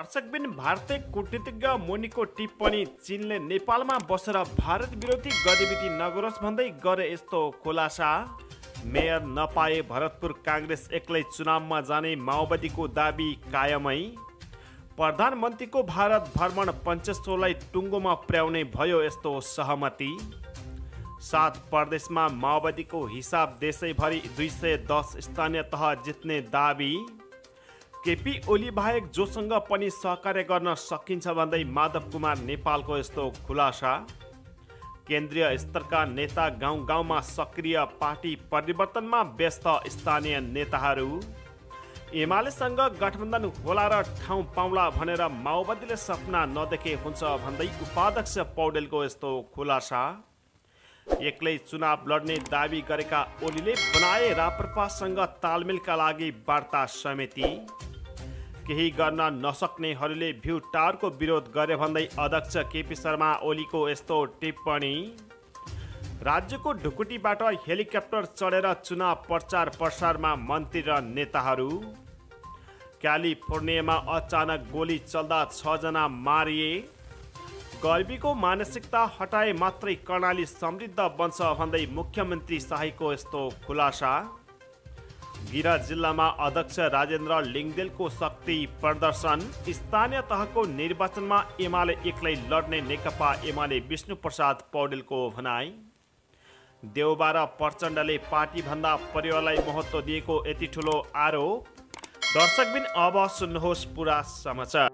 दर्शकबिन भारतीय कूटनीतिज्ञ मुनिको टिप्पणी चीनले नेपालमा बसेर भारत विरोधी गतिविधि नगरोस् भन्दै गरे यस्तो खुलासा। मेयर नपाए भरतपुर काङ्ग्रेस एक्लै चुनावमा जाने माओवादीको दाबी कायमै। प्रधानमन्त्रीको भारत भ्रमण पञ्चेश्वरलाई टुङ्गोमा पुर्याउने भयो यस्तो सहमति। 7 प्रदेशमा माओवादीको हिसाब देशैभरि 210 स्थानीय तह जित्ने दाबी। केपी ओली बाहेक जोसँग पनि सहकार्य गर्न सकिन्छ भन्दै माधव कुमार नेपालको यस्तो खुलासा। केन्द्रीय स्तरका नेता गाउँ गाउँमा सक्रिय, पार्टी परिवर्तनमा व्यस्त स्थानीय नेताहरू। एमालेसँग गठबन्धन होला र ठाउँ पाउला भनेर माओवादीले सपना नदेखे हुन्छ भन्दै उपाध्यक्ष पौडेलको यस्तो खुलासा। एक्लै चुनाव लड्ने दाबी गरेका ओलीले बनाए राप्रपासँग तालमेलका लागि वार्ता समिति। केही गर्न नसक्नेहरूले भ्यू टावरको विरोध गरे भन्दै अध्यक्ष केपी शर्मा ओलीको यस्तो टिप्पणी। राज्यको ढुकुटीबाट हेलिकप्टर चढेर चुनाव प्रचार प्रसारमा मन्त्री र नेताहरू। क्यालिफोर्नियामा अचानक गोली चल्दा 6 जना मारिए। गर्मीको मानसिकता हटाए मात्रै कर्णाली समृद्ध बन्छ भन्दै मुख्यमन्त्री शाहीको यस्तो खुलासा। गिरा जिल्लामा अध्यक्ष राजेन्द्र लिङ्गदेलको शक्ति प्रदर्शन। स्थानीय तहको निर्वाचनमा एमाले एक्लै लड्ने नेकपा एमाले विष्णु प्रसाद पौडेलको भनाई। देउबा र प्रचण्डले पार्टीभन्दा परिवारलाई महत्त्व दिएको यति ठुलो आरोप। दर्शकबिन अब सुन्नुहोस् पुरा समाचार।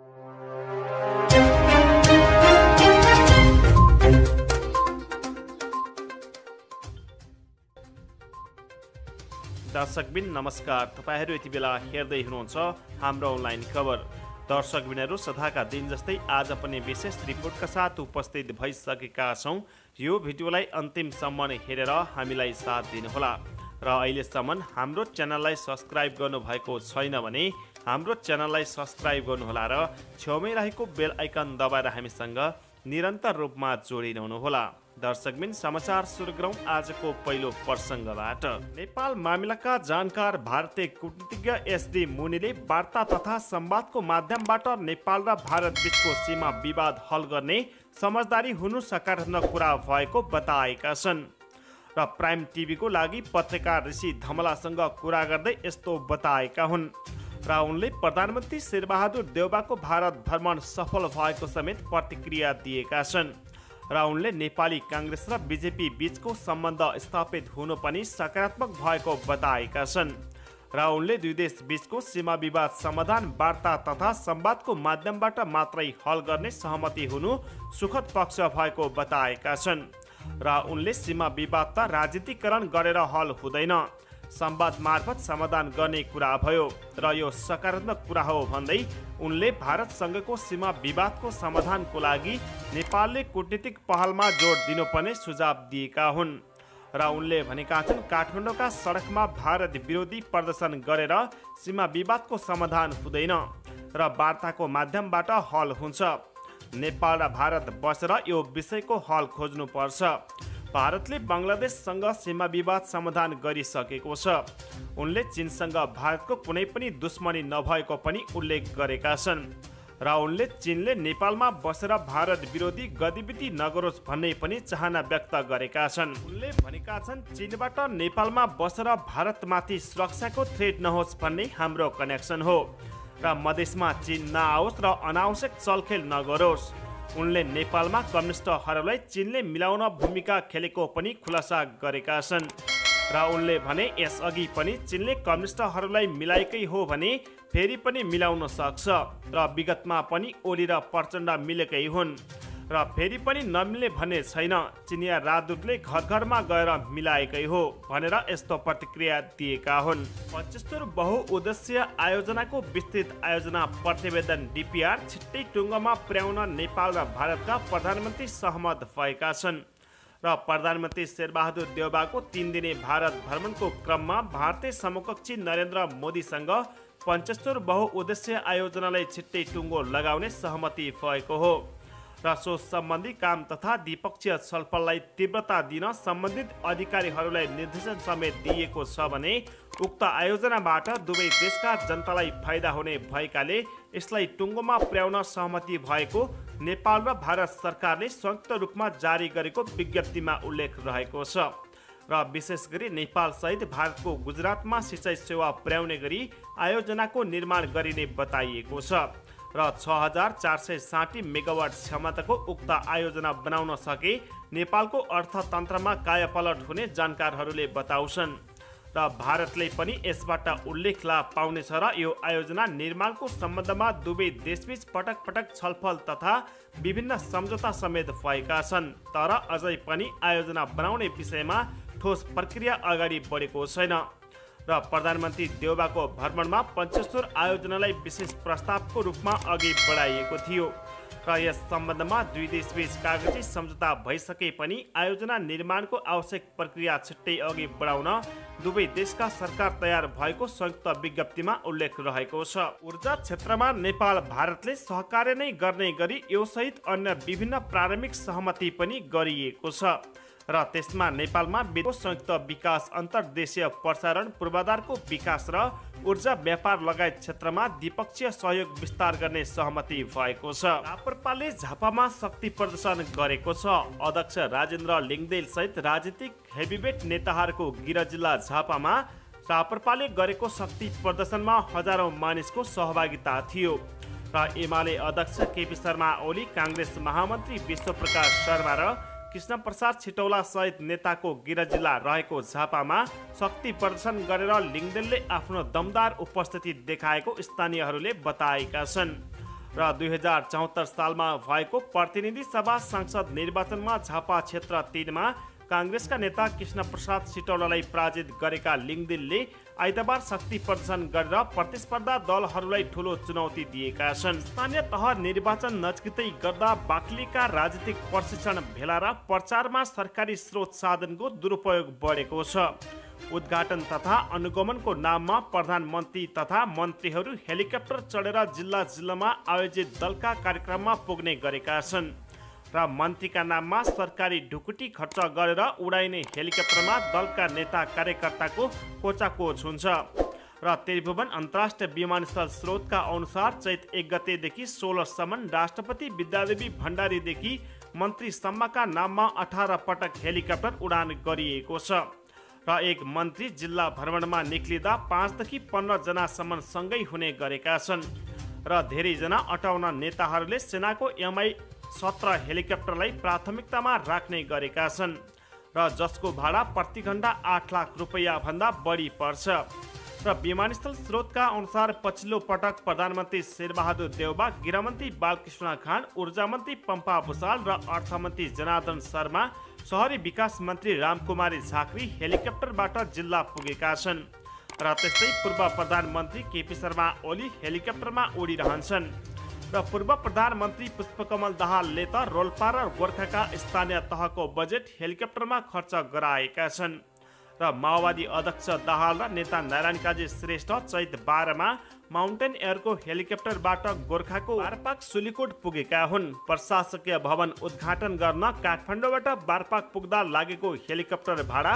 दर्शकबिन नमस्कार, तपाईहरू यति बेला हेर्दै हुनुहुन्छ हाम्रो अनलाइन खबर। दर्शकबिनहरू सदाका दिन जस्तै आज पनि विशेष रिपोर्टका साथ उपस्थित भइसकेका छौँ। यो भिडियोलाई अन्तिमसम्म हेरेर हामीलाई साथ दिनुहोला र अहिलेसम्म हाम्रो च्यानललाई सब्सक्राइब गर्नुभएको छैन भने हाम्रो च्यानललाई सब्सक्राइब गर्नुहोला र छेउमै रहेको बेल आइकन दबाएर हामीसँग निरन्तर रूपमा जोडिरहनुहोला। दर्शकबिन समाचार सुरु गरौँ आजको पहिलो प्रसङ्गबाट। नेपाल मामिलाका जानकार भारतीय कूटनीतिज्ञ एसडी मुनिले वार्ता तथा संवादको माध्यमबाट नेपाल र भारत बीचको सीमा विवाद हल गर्ने समझदारी हुनु सकारात्मक कुरा भएको बताएका छन् र प्राइम टिभीको लागि पत्रकार ऋषि धमलासँग कुरा गर्दै यस्तो बताएका हुन् र उनले प्रधानमन्त्री शेरबहादुर देउबाको भारत भ्रमण सफल भएको समेत प्रतिक्रिया दिएका छन् र उनले नेपाली काङ्ग्रेस र बिजेपी बीचको सम्बन्ध स्थापित हुनु पनि सकारात्मक भएको बताएका छन् र उनले दुई देश बीचको सीमा विवाद समाधान वार्ता तथा संवादको माध्यमबाट मात्रै हल गर्ने सहमति हुनु सुखद पक्ष भएको बताएका छन् र उनले सीमा विवाद त राजनीतिकरण गरेर हल हुँदैन, संवाद मार्फत समाधान गर्ने कुरा भयो र यो सकारात्मक कुरा हो भन्दै उनले भारतसँगको सीमा विवादको समाधानको लागि नेपालले कूटनीतिक पहलमा जोड दिनुपर्ने सुझाव दिएका हुन् र उनले भनेका छन् काठमाडौँका सडकमा भारत विरोधी प्रदर्शन गरेर सीमा विवादको समाधान हुँदैन र वार्ताको माध्यमबाट हल हुन्छ। नेपाल र भारत बसेर यो विषयको हल खोज्नुपर्छ। भारतले बङ्गलादेशसँग सीमा विवाद समाधान गरिसकेको छ। उनले चीनसँग भारतको कुनै पनि दुश्मनी नभएको पनि उल्लेख गरेका छन् र उनले चीनले नेपालमा बसेर भारत विरोधी गतिविधि नगरोस् भन्ने पनि चाहना व्यक्त गरेका छन्। उनले भनेका छन् चीनबाट नेपालमा बसेर भारतमाथि सुरक्षाको थ्रेट नहोस् भन्ने हाम्रो कनेक्सन हो र मधेसमा चीन नआओस् र अनावश्यक चलखेल नगरोस्। उनले नेपालमा कम्युनिस्टहरूलाई चीनले मिलाउन भूमिका खेलेको पनि खुलासा गरेका छन् र उनले भने यसअघि पनि चीनले कम्युनिस्टहरूलाई मिलाएकै हो भने फेरि पनि मिलाउन सक्छ र विगतमा पनि ओली र प्रचण्ड मिलेकै हुन् र फेरि पनि नमिल्ने भन्ने छैन। चिनिया राजदूतले घर घरमा गएर मिलाएकै हो भनेर यस्तो प्रतिक्रिया दिएका हुन्। पञ्चेश्वर बहुउद्देश्य आयोजनाको विस्तृत आयोजना प्रतिवेदन डीपीआर छिट्टै टुङ्गोमा पुर्याउन नेपाल र भारतका प्रधानमन्त्री सहमत भएका छन् र प्रधानमन्त्री शेरबहादुर देउबाको 3 दिने भारत भ्रमणको क्रममा भारतीय समकक्षी नरेन्द्र मोदीसँग पञ्चेश्वर बहुउद्देश्य आयोजनालाई छिट्टै टुङ्गो लगाउने सहमति भएको हो र सो सम्बन्धी काम तथा द्विपक्षीय छलफललाई तीव्रता दिन सम्बन्धित अधिकारीहरूलाई निर्देशन समेत दिएको छ भने उक्त आयोजनाबाट दुवै देशका जनतालाई फाइदा हुने भएकाले यसलाई टुङ्गोमा पुर्याउन सहमति भएको नेपाल र भारत सरकारले संयुक्त रूपमा जारी गरेको विज्ञप्तिमा उल्लेख रहेको छ र विशेष गरी नेपाल सहित भारतको गुजरातमा सिँचाइ सेवा पुर्याउने गरी आयोजनाको निर्माण गरिने बताइएको छ र 6460 मेगावाट क्षमताको उक्त आयोजना बनाउन सके नेपालको अर्थतन्त्रमा कायापलट हुने जानकारहरूले बताउँछन् र भारतले पनि यसबाट उल्लेख लाभ पाउनेछ र यो आयोजना निर्माणको सम्बन्धमा दुवै देशबीच पटक पटक छलफल तथा विभिन्न सम्झौता समेत भएका छन् तर अझै पनि आयोजना बनाउने विषयमा ठोस प्रक्रिया अगाडि बढेको छैन र प्रधानमन्त्री देउबाको भ्रमणमा पञ्चेश्वर आयोजनालाई विशेष प्रस्तावको रूपमा अघि बढाइएको थियो र यस सम्बन्धमा दुई देशबीच कागजी सम्झौता भइसके पनि आयोजना निर्माणको आवश्यक प्रक्रिया छिट्टै अघि बढाउन दुवै देशका सरकार तयार भएको संयुक्त विज्ञप्तिमा उल्लेख रहेको छ। ऊर्जा क्षेत्रमा नेपाल भारतले सहकार्य नै गर्ने गरी यो सहित अन्य विभिन्न प्रारम्भिक सहमति पनि गरिएको छ र त्यसमा नेपालमा विद्युत संयुक्त विकास, अन्तर्देशीय प्रसारण, पूर्वाधारको विकास र ऊर्जा व्यापार लगायत क्षेत्रमा द्विपक्षीय सहयोग विस्तार गर्ने सहमति भएको छ। राप्रपाले झापामा शक्ति प्रदर्शन गरेको छ। अध्यक्ष राजेन्द्र लिङ्गदेल सहित राजनीतिक हेभीवेट नेताहरूको गिरा जिल्ला झापामा राप्रपाले गरेको शक्ति प्रदर्शनमा हजारौं मानिसको सहभागिता थियो र एमाले अध्यक्ष केपी शर्मा ओली, काङ्ग्रेस महामन्त्री विश्वप्रकाश शर्मा र कृष्ण प्रसाद छिटौला सहित नेताको गिरा जिल्ला रहेको झापामा शक्ति प्रदर्शन गरेर लिङ्गदेलले आफ्नो दमदार उपस्थिति देखाएको स्थानीयहरूले बताएका छन् र 2074 सालमा भएको प्रतिनिधि सभा सांसद निर्वाचनमा झापा क्षेत्र 3 मा काङ्ग्रेसका नेता कृष्ण प्रसाद छिटौलालाई पराजित गरेका लिङ्गदेलले आइतबार शक्ति प्रदर्शन गरेर प्रतिस्पर्धा दलहरूलाई ठूलो चुनौती दिएका छन्। स्थानीय तह निर्वाचन नजिकै गर्दा बाक्लिका राजनीतिक प्रशिक्षण भेला र प्रचारमा सरकारी स्रोत साधनको दुरुपयोग बढेको छ। उद्घाटन तथा अनुगमनको नाममा प्रधानमन्त्री तथा मन्त्रीहरू हेलिकप्टर चढेर जिल्ला जिल्लामा आयोजित दलका कार्यक्रममा पुग्ने गरेका छन् र मन्त्रीका नाममा सरकारी ढुकुटी खर्च गरेर उडाइने हेलिकप्टरमा दलका नेता कार्यकर्ताको कोचाकोच हुन्छ र त्रिभुवन अन्तर्राष्ट्रिय विमानस्थल स्रोतका अनुसार चैत 1 गतेदेखि 16 सम्म राष्ट्रपति विद्यादेवी भण्डारीदेखि मन्त्रीसम्मका नाममा 18 पटक हेलिकप्टर उडान गरिएको छ र एक मन्त्री जिल्ला भ्रमणमा निक्लिँदा 5 देखि 15 जनासम्म सँगै हुने गरेका छन् र धेरैजना अटाउन नेताहरूले सेनाको MI 17 हेलिकप्टरलाई प्राथमिकतामा राख्ने गरेका छन् र जसको भाडा प्रति घण्टा 8 लाख रुपैयाँ भन्दा बढी पर्छ र विमानस्थल स्रोतका अनुसार पछिल्लो पटक प्रधानमन्त्री शेरबहादुर देउबा, गृहमन्त्री बालकृष्ण खान, ऊर्जा मन्त्री पम्पा भुसाल र अर्थमन्त्री जनार्दन शर्मा, शहरी विकास मन्त्री रामकुमारी झाँक्री हेलिकप्टरबाट जिल्ला पुगेका छन् र त्यस्तै पूर्व प्रधानमन्त्री केपी शर्मा ओली हेलिकप्टरमा उडिरहन्छन् र पूर्व प्रधानमन्त्री पुष्पकमल दाहालले त रोल्पा र गोर्खाका स्थानीय तहको बजेट हेलिकप्टरमा खर्च गराएका छन् र माओवादी अध्यक्ष दाहाल र नेता नारायण काजी श्रेष्ठ चैत 12 मा माउन्टेन एयरको हेलिकप्टरबाट गोर्खाको बारपाक सुलीकोट पुगेका हुन्। प्रशासकीय भवन उद्घाटन गर्न काठमाडौँबाट बारपाक पुग्दा लागेको हेलिकप्टर भाडा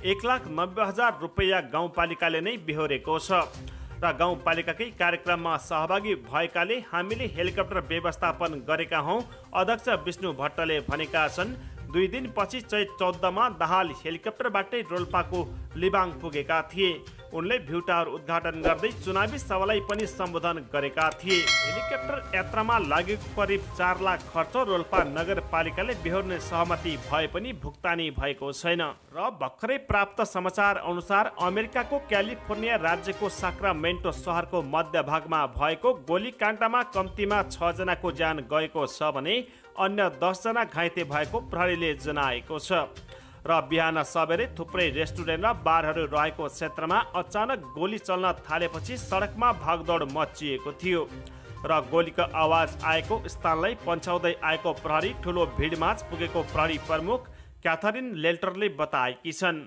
1,90,000 रुपैयाँ गाउँपालिकाले नै बेहोरेको छ र गाउँपालिकाकै कार्यक्रममा सहभागी भएकाले हामीले हेलिकप्टर व्यवस्थापन गरेका हौं, अध्यक्ष विष्णु भट्टले भनेका छन्। 2 दिनपछि चैत 14 मा दाहाल हेलिकप्टरबाटै रोल्पाको लिबाङ पुगेका थिए। उनले भ्यू टावर उद्घाटन गर्दै चुनावी सभालाई पनि सम्बोधन गरेका थिए। हेलिकप्टर यात्रामा लागेको करिब 4 लाख खर्च रोल्पा नगरपालिकाले बेहोर्ने सहमति भए पनि भुक्तानी भएको छैन र भर्खरै प्राप्त समाचार अनुसार अमेरिकाको क्यालिफोर्निया राज्यको साक्रामेन्टो शहरको मध्यभागमा भएको गोलीकाण्डमा कम्तीमा 6 जनाको ज्यान गएको छ भने अन्य 10 जना घाइते भएको प्रहरीले जनाएको छ र बिहान सबेरै थुप्रै रेस्टुरेन्ट र बारहरू रहेको क्षेत्रमा अचानक गोली चल्न थालेपछि सडकमा भागदौड मचिएको थियो र गोलीको आवाज आएको स्थानलाई पन्छाउँदै आएको प्रहरी ठुलो भिडमाझ पुगेको प्रहरी प्रमुख क्याथरिन लेल्टरले बताएकी छन्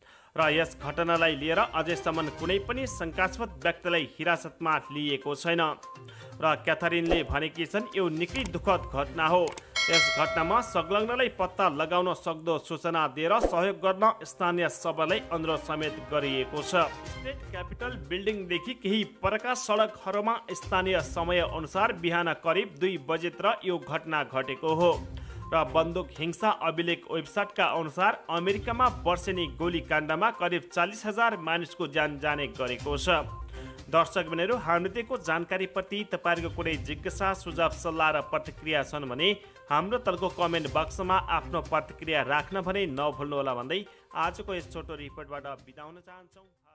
र यस घटनालाई लिएर अझैसम्म कुनै पनि शङ्कास्पद व्यक्तिलाई हिरासतमा लिएको छैन र क्याथरिनले भनेकी छन् यो निकै दुःखद घटना हो। यस घटनामा संलग्नलाई पत्ता लगाउन सक्दो सूचना दिएर सहयोग गर्न स्थानीय सभालाई अनुरोध समेत गरिएको छ। स्टेट क्यापिटल बिल्डिङदेखि केही परका सडकहरूमा स्थानीय समय अनुसार बिहान करिब 2 बजेतिर यो घटना घटेको हो र बन्दुक हिंसा अभिलेख वेबसाइटका अनुसार अमेरिकामा वर्षेनी गोलीकाण्डमा करिब 40,000 मानिसको ज्यान जाने गरेको छ। दर्शकबिनहरू, हाम्रो दिएको जानकारीप्रति तपाईँहरूको कुनै जिज्ञासा, सुझाव, सल्लाह र प्रतिक्रिया छन् भने हाम्रो तलको कमेन्ट बक्समा आफ्नो प्रतिक्रिया राख्न भने नभुल्नुहोला भन्दै आजको यस छोटो रिपोर्टबाट बिदा हुन चाहन्छौँ।